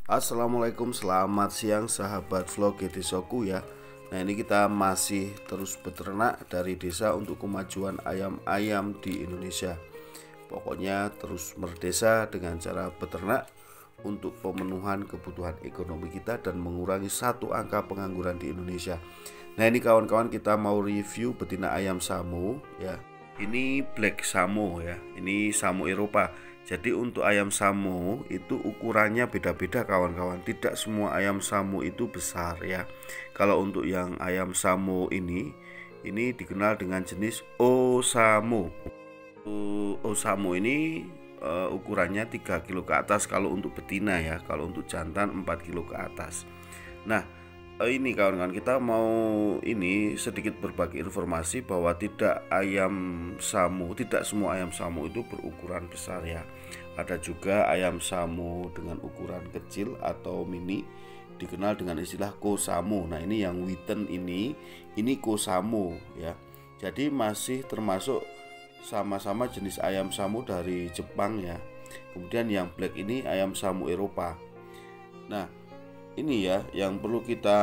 Assalamualaikum, selamat siang sahabat vlog Desaku ya. Nah, ini kita masih terus beternak dari desa untuk kemajuan ayam-ayam di Indonesia. Pokoknya terus merdesa dengan cara beternak untuk pemenuhan kebutuhan ekonomi kita dan mengurangi satu angka pengangguran di Indonesia. Nah, ini kawan-kawan, kita mau review betina ayam Samoa ya. Ini Black Samoa ya. Ini Samoa Eropa. Jadi untuk ayam Samoa itu ukurannya beda-beda kawan-kawan. Tidak semua ayam Samoa itu besar ya. Kalau untuk yang ayam Samoa ini dikenal dengan jenis Osamo. Osamo ini ukurannya 3 kilo ke atas kalau untuk betina ya. Kalau untuk jantan 4 kilo ke atas. Nah, ini kawan-kawan, kita mau sedikit berbagi informasi bahwa tidak semua ayam Samoa itu berukuran besar ya. Ada juga ayam Samoa dengan ukuran kecil atau mini, dikenal dengan istilah Kosamo. Nah, ini yang Witten ini Kosamo ya. Jadi masih termasuk sama-sama jenis ayam Samoa dari Jepang ya. Kemudian yang Black ini ayam Samoa Eropa. Nah, ini ya yang perlu kita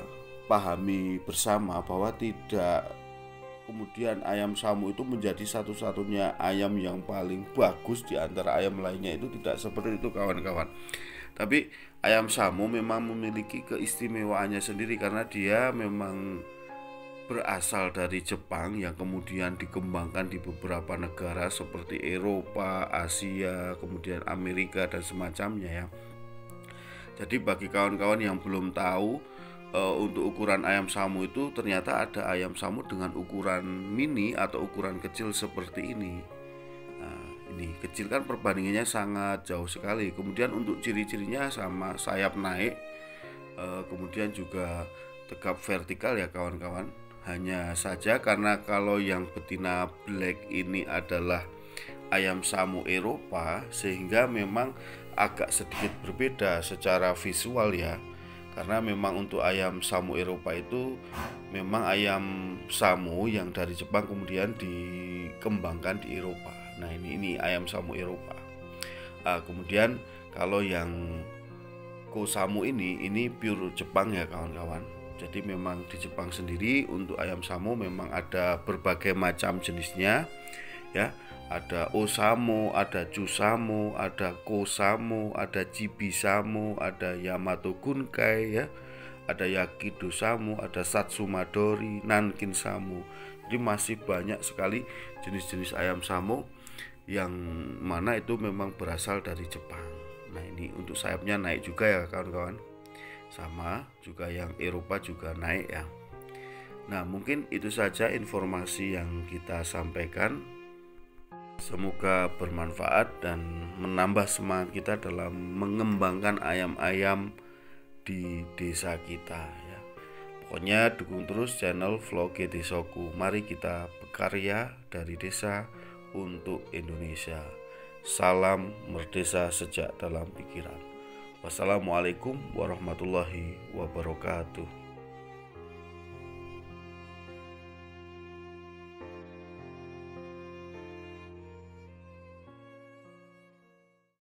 pahami bersama, bahwa tidak kemudian ayam Samoa itu menjadi satu-satunya ayam yang paling bagus di antara ayam lainnya. Itu tidak seperti itu kawan-kawan. Tapi ayam Samoa memang memiliki keistimewaannya sendiri karena dia memang berasal dari Jepang yang kemudian dikembangkan di beberapa negara seperti Eropa, Asia, kemudian Amerika dan semacamnya ya. Jadi bagi kawan-kawan yang belum tahu, untuk ukuran ayam Samoa itu ternyata ada ayam Samoa dengan ukuran mini atau ukuran kecil seperti ini. Nah, ini kecil kan perbandingannya sangat jauh sekali. Kemudian untuk ciri-cirinya sama sayap naik, kemudian juga tegap vertikal ya kawan-kawan. Hanya saja karena kalau yang betina Black ini adalah ayam Samoa Eropa, sehingga memang agak sedikit berbeda secara visual ya. Karena memang untuk ayam Samoa Eropa itu memang ayam Samoa yang dari Jepang kemudian dikembangkan di Eropa. Nah, ini ayam Samoa Eropa. Kemudian kalau yang Kosamo ini pure Jepang ya kawan-kawan. Jadi memang di Jepang sendiri untuk ayam Samoa memang ada berbagai macam jenisnya ya. Ada Osamo, ada Chusamo, ada Kosamo, ada Chibisamo, ada Yamato Gunkai ya, ada Yakido Samo, ada Satsumadori, Nankin Samo. Jadi masih banyak sekali jenis-jenis ayam Samoa yang mana itu memang berasal dari Jepang. Nah, ini untuk sayapnya naik juga ya kawan-kawan. Sama juga yang Eropa juga naik ya. Nah, mungkin itu saja informasi yang kita sampaikan. Semoga bermanfaat dan menambah semangat kita dalam mengembangkan ayam-ayam di desa kita ya. Pokoknya dukung terus channel vlog Desaku. Mari kita berkarya dari desa untuk Indonesia. Salam merdesa sejak dalam pikiran. Wassalamualaikum warahmatullahi wabarakatuh.